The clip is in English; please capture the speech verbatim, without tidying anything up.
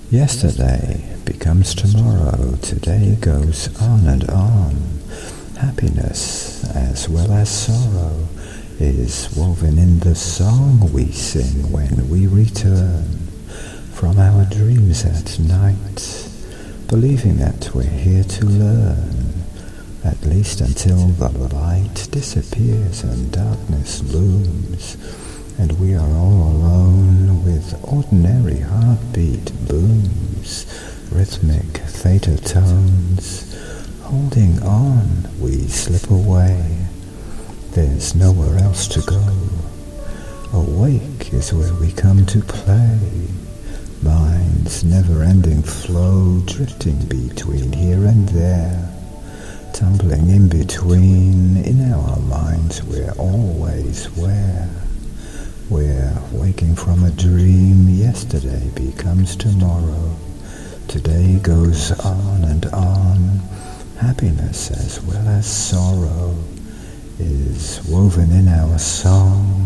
Yesterday becomes tomorrow, today goes on and on. Happiness as well as sorrow is woven in the song we sing when we return from our dreams at night, believing that we're here to learn, at least until the light disappears and darkness looms, and we are all alone with ordinary heartbeat booms, rhythmic theta tones. Holding on, we slip away. There's nowhere else to go. Awake is where we come to play. Mind's never-ending flow, drifting between here and there. Tumbling in between, in our minds we're always where. We're waking from a dream, yesterday becomes tomorrow. Today goes on and on. Happiness as well as sorrow is woven in our song.